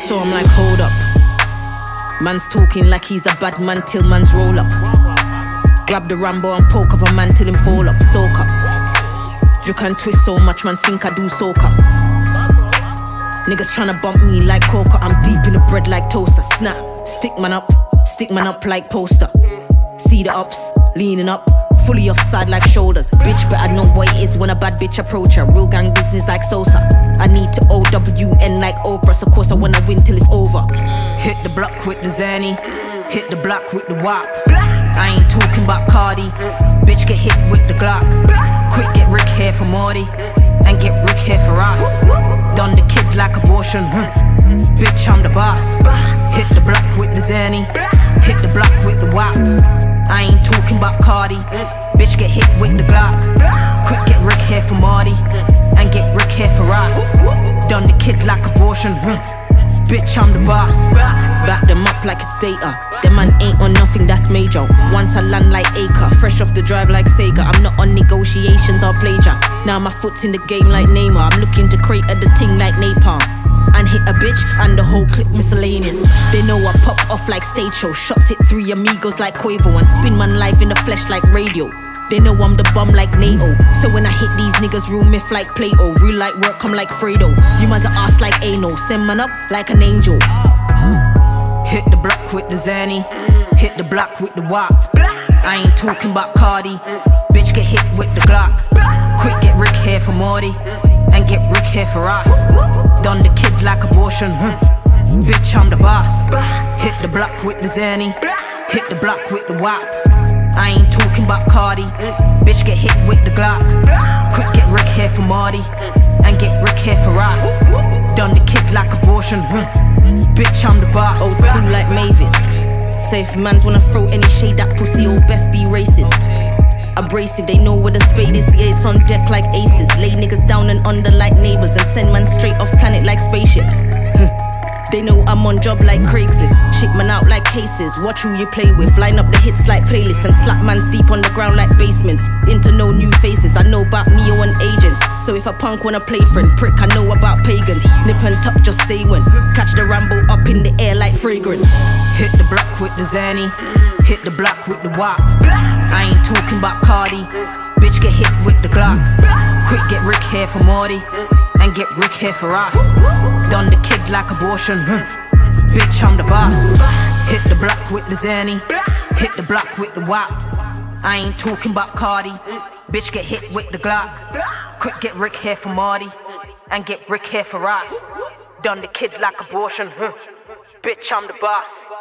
So I'm like, hold up. Man's talking like he's a bad man till man's roll up. Grab the Rambo and poke up a man till him fall up. Soak up. You can twist so much, man think I do soca. Niggas tryna bump me like coca. I'm deep in the bread like toaster. Snap, stick man up like poster. See the ups, leaning up, fully offside like shoulders. Bitch, but I know what it is when a bad bitch approach her. Real gang business like Sosa. I need to OWN like Oprah, so of course I wanna win till it's over. Hit the block with the Zanny, hit the block with the WAP. I ain't talking about Cardi, bitch get hit with the Glock. Quick get Rick here for Morty, and get Rick here for us. Done the kid like abortion, bitch I'm the boss. Hit the block with the Zanny, hit the block with the WAP. I ain't talking about Cardi, bitch get hit with the Glock. Quick get Rick here for Marty, and get Rick here for us. Done the kid like abortion, bitch I'm the boss. Back them up like it's data. Them man ain't on nothing that's major. Once I land like Acre, fresh off the drive like Sega. I'm not on negotiations or plagiar. Now my foot's in the game like Neymar. I'm looking to create the thing like napalm. And hit a bitch and the whole clip miscellaneous. They know I pop off like stage show. Shots hit 3 amigos like Quavo, and spin man live in the flesh like radio. They know I'm the bum like NATO. So when I hit these niggas, real myth like Plato. Real light work come like Fredo. You man's are ass like Ano. Send man up like an angel. Hit the block with the Zanny, hit the block with the WAP. I ain't talking about Cardi, bitch get hit with the Glock. Quick get Rick here for Morty, and get Rick here for us. Done the kid like abortion, bitch I'm the boss. Hit the block with the Zanny, hit the block with the WAP. I ain't talking about Cardi, bitch get hit with the Glock. Quick get Rick here for Marty, and get Rick here for us. Done the kid like abortion, bitch I'm the boss. Old school like Mavis. Say if mans wanna throw any shade, that pussy old best be racist. Abrasive, they know where the spade is. Yeah, it's on deck like aces. Lay niggas down and under like neighbors, and send man straight off planet like spaceships. They know I'm on job like Craigslist. Ship man out like cases. Watch who you play with. Line up the hits like playlists, and slap mans deep on the ground like basements. Into no new faces. I know about Neo and agents. So if a punk wanna play friend, prick, I know about pagans. Nip and tuck, just say when. Catch the Rambo up in the air like fragrance. Hit the block with the Zanny, hit the block with the WAP. I ain't talking about Cardi, bitch get hit with the Glock. Quick get Rick here for Morty, and get Rick here for us. Done the kid like abortion, bitch I'm the boss. Hit the block with the Zanny, hit the block with the WAP. I ain't talking about Cardi, bitch get hit with the Glock. Quick get Rick here for Marty, and get Rick here for us. Done the kid like abortion, bitch I'm the boss.